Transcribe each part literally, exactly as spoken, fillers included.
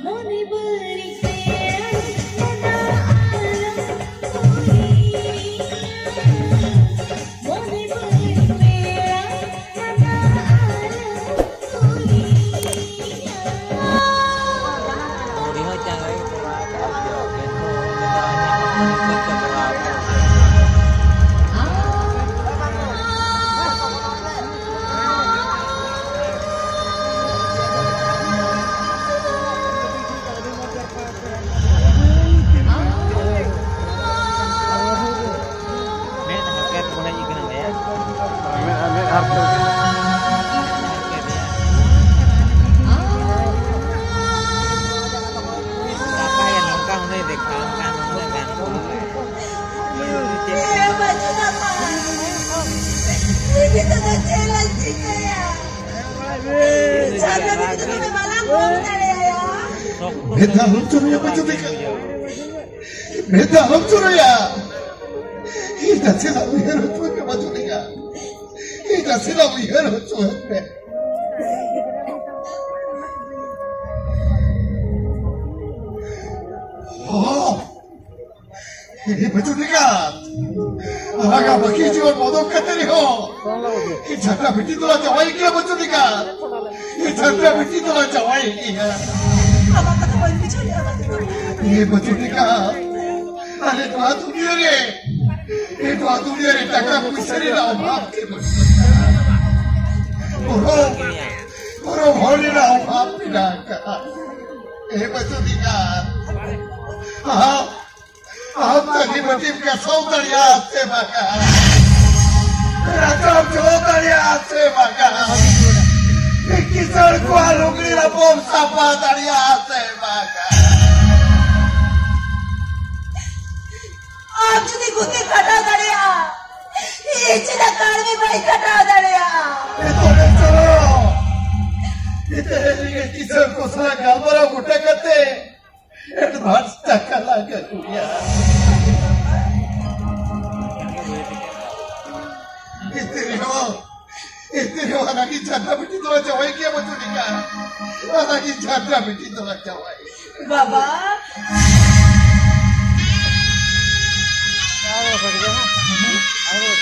Beda lucu ya baju mereka. Beda lucu ya. Kita tidak lihat lucu ya baju mereka. Kita tidak lihat lucu ya. Oh, ini baju mereka. Agak bagi jual modal katanya ho. Kita beti tu lah jawai kia baju mereka. Kita beti tu lah jawai kia. ये बच्चों का अरे तो हाथ उड़िया रे ये तो हाथ उड़िया रे टका पुष्करी राव बाप के बरो बरो भोले राव बाप पिला का ये बच्चों का हाँ आप तक बच्चे का सौंदर्य से बगा राजा सौंदर्य से बगा किसान को आलूगी रपोम सापा दरिया से बगा आप जुदी गुत्ती कटा दरिया ये चिना कार में भाई कटा दरिया ये तो नहीं चलो ये तेरे किसान को सारा गालबरा गुट्टा करते एडवांस टक्का लगा कुड़िया इतने हो इतने हो अना की छात्रा बिटी तो जवाई क्या बच्चों निका अना की छात्रा बिटी तो जवाई बाबा आओ कर दे ना आओ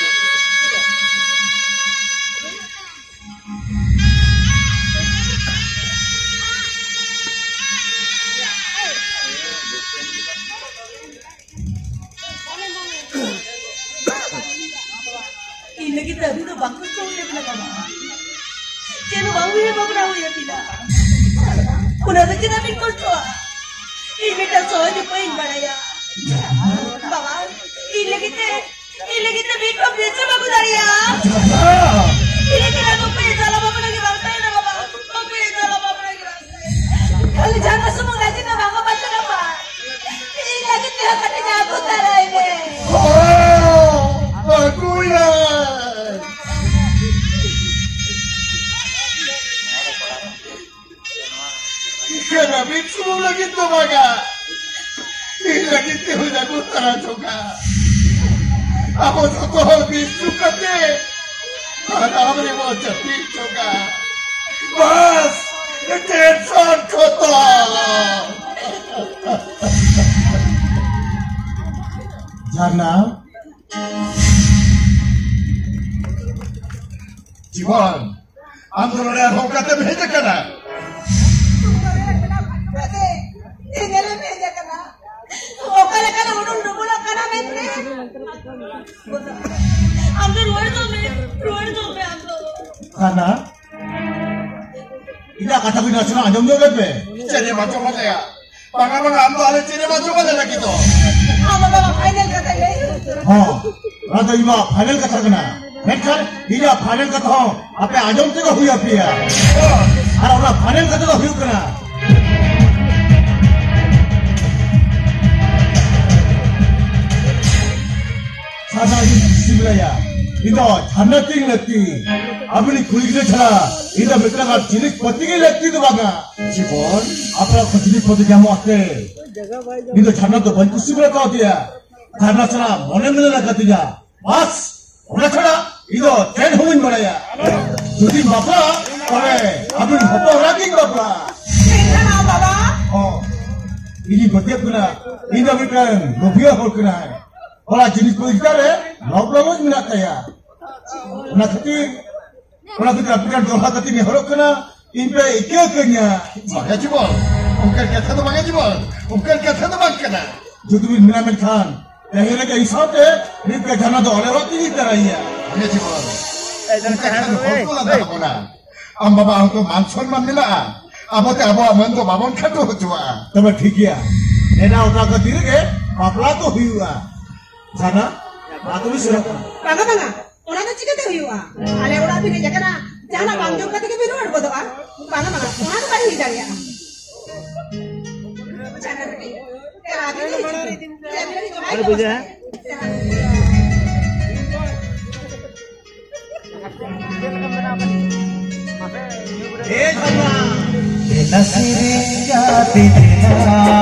ini kita itu bangku cowoknya bila kamu cina bangku ya bangku rahu ya bila udah tu cina bingkul tua ini kita soal di poin baraya bawa ini kita ini kita bingkul biasa bangku dari ya ini kita tu punya salah bangku lagi bangsa ini bawa bangku punya salah bangku lagi kalau jangan semua gaji na bangku baca apa ini lagi tiap katanya aku tarai ini aku ya Kena bisu lagi tu baga, ini lagi tu dah kutara juga. Aku tu tu bisu kate, ada apa ni mau jadi juga. Bas, tension kotor. Jana, जीवन आंदोलन होकर भेजा करना tinggalin aja kena okale kana udun dubula kana mette ambil luar tuh me luar tuh me ambil karena ini kata bina senang jom jom lebih jadi macam mana ya bangga bangga ambil ada jadi macam mana lagi tu apa apa final kata ya oh rata iba final kata kena mereka ini final kata apa ajam tu kau huya pia ada orang final kata kau huya kena सादा सिमलाया इधर ठंडा तीन लगती अपनी खुली के चला इधर मित्र का जिनिक पति की लगती तो बागा जीवन अपना खुली पति क्या मारते इधर ठंडा तो बंद सिमला का होती है ठंडा चला मने मने लगा दिया बस उन्हें चला इधर ट्रेन होने बनाया जुदी बापा अरे अपनी बापा राकी बापा ट्रेन ना बाबा हाँ ini bertiap kena, ini bukan lebih hal kena. Kalau jenis politik ada, lalu-lalu minat saya. Nak ketik, kalau kita pikirkan kalau ketik ni harus kena, ini ikut kena. Makanya cibol, bukan kata tu makanya cibol, bukan kata tu makanya. Jadi bila mereka, yang ini ke isap deh, ni ke jana tu oleh roti ni teraya. Makanya cibol. Eh, jangan kata tu, eh. Kau lah mana? Am bapa ang tu manson man nila. Abo te abo aman tu babon kado cua. Tapi ठीक है, नेना उठा कर तीर के, पापला तो हुआ, जाना, बात भी सुनो. Bangga bangga, orang tu cakap tu hiwa. Ale orang tu ni cakap na, jangan bangga kata ke biru ada bodoh ah. Bangga bangga, orang tu baru hidup ya. Jangan pergi. Kerana ni, Ada puja, ha? Eh, sama. नसीब जाती तेरा